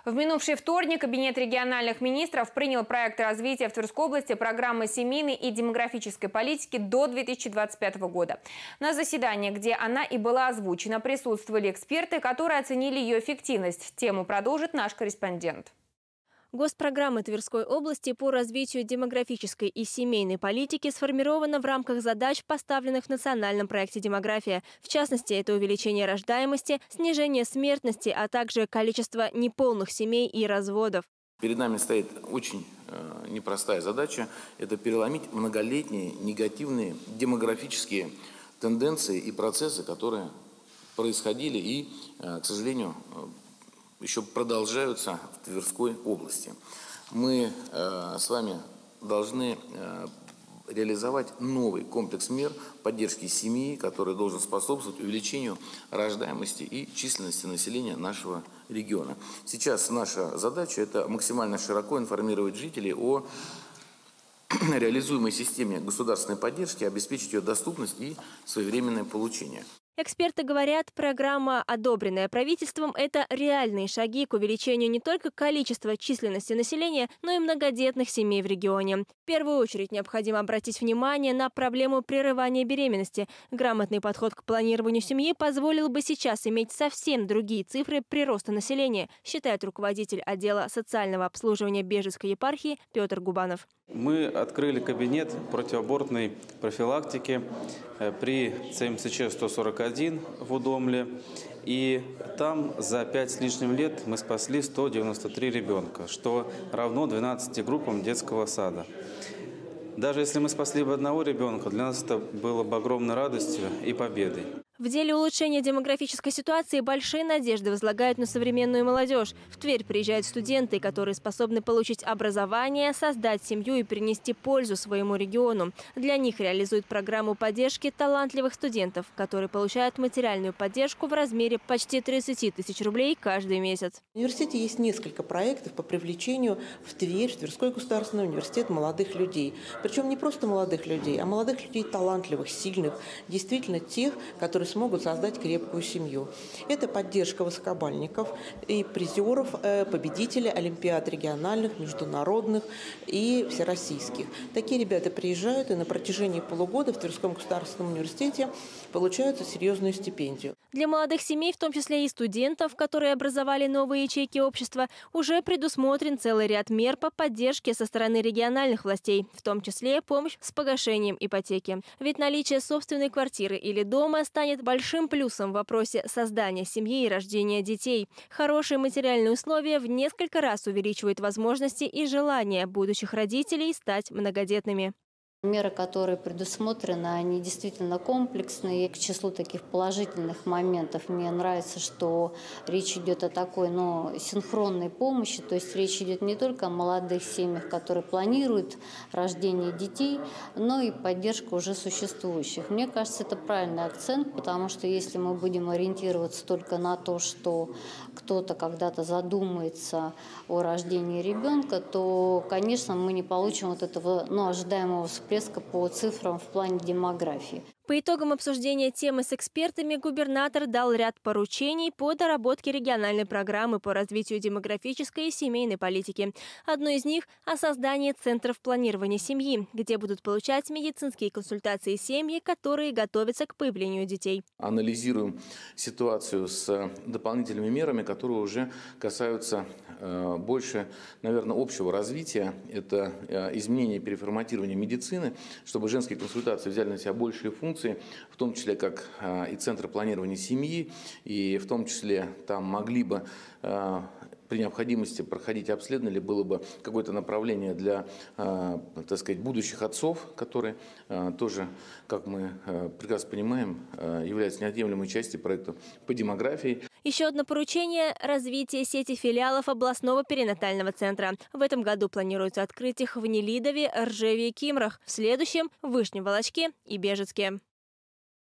В минувший вторник Кабинет региональных министров принял проект развития в Тверской области программы семейной и демографической политики до 2025 года. На заседании, где она и была озвучена, присутствовали эксперты, которые оценили ее эффективность. Тему продолжит наш корреспондент. Госпрограмма Тверской области по развитию демографической и семейной политики сформирована в рамках задач, поставленных в национальном проекте «Демография». В частности, это увеличение рождаемости, снижение смертности, а также количество неполных семей и разводов. Перед нами стоит очень непростая задача – это переломить многолетние негативные демографические тенденции и процессы, которые происходили и, к сожалению, еще продолжаются в Тверской области. Мы с вами должны реализовать новый комплекс мер поддержки семьи, который должен способствовать увеличению рождаемости и численности населения нашего региона. Сейчас наша задача – это максимально широко информировать жителей о реализуемой системе государственной поддержки, обеспечить ее доступность и своевременное получение. Эксперты говорят, программа, одобренная правительством, это реальные шаги к увеличению не только количества численности населения, но и многодетных семей в регионе. В первую очередь необходимо обратить внимание на проблему прерывания беременности. Грамотный подход к планированию семьи позволил бы сейчас иметь совсем другие цифры прироста населения, считает руководитель отдела социального обслуживания Бежецкой епархии Петр Губанов. Мы открыли кабинет противоабортной профилактики при ЦМСЧ-141 в Удомле. И там за 5 с лишним лет мы спасли 193 ребенка, что равно 12 группам детского сада. Даже если мы спасли бы одного ребенка, для нас это было бы огромной радостью и победой. В деле улучшения демографической ситуации большие надежды возлагают на современную молодежь. В Тверь приезжают студенты, которые способны получить образование, создать семью и принести пользу своему региону. Для них реализуют программу поддержки талантливых студентов, которые получают материальную поддержку в размере почти 30 тысяч рублей каждый месяц. В университете есть несколько проектов по привлечению в Тверь, в Тверской государственный университет молодых людей. Причем не просто молодых людей, а молодых людей талантливых, сильных, действительно тех, которые смогут создать крепкую семью. Это поддержка высокобальников и призеров, победителей олимпиад региональных, международных и всероссийских. Такие ребята приезжают и на протяжении полугода в Тверском государственном университете получают серьезную стипендию. Для молодых семей, в том числе и студентов, которые образовали новые ячейки общества, уже предусмотрен целый ряд мер по поддержке со стороны региональных властей, в том числе помощь с погашением ипотеки. Ведь наличие собственной квартиры или дома станет большим плюсом в вопросе создания семьи и рождения детей. Хорошие материальные условия в несколько раз увеличивают возможности и желание будущих родителей стать многодетными. Меры, которые предусмотрены, они действительно комплексные. К числу таких положительных моментов мне нравится, что речь идет о такой, синхронной помощи. То есть речь идет не только о молодых семьях, которые планируют рождение детей, но и поддержка уже существующих. Мне кажется, это правильный акцент, потому что если мы будем ориентироваться только на то, что кто-то когда-то задумается о рождении ребенка, то, конечно, мы не получим вот этого ожидаемого всплеска по цифрам в плане демографии. По итогам обсуждения темы с экспертами губернатор дал ряд поручений по доработке региональной программы по развитию демографической и семейной политики. Одно из них – о создании центров планирования семьи, где будут получать медицинские консультации семьи, которые готовятся к появлению детей. Анализируем ситуацию с дополнительными мерами, которые уже касаются больше, наверное, общего развития. Это изменение и переформатирование медицины, чтобы женские консультации взяли на себя большие функции, в том числе как и центры планирования семьи, и в том числе там могли бы при необходимости проходить обследование, или было бы какое-то направление для, так сказать, будущих отцов, которые тоже, как мы прекрасно понимаем, являются неотъемлемой частью проекта по демографии. Еще одно поручение – развитие сети филиалов областного перинатального центра. В этом году планируется открыть их в Нелидове, Ржеве и Кимрах, в следующем – в Вышнем Волочке и Бежецке.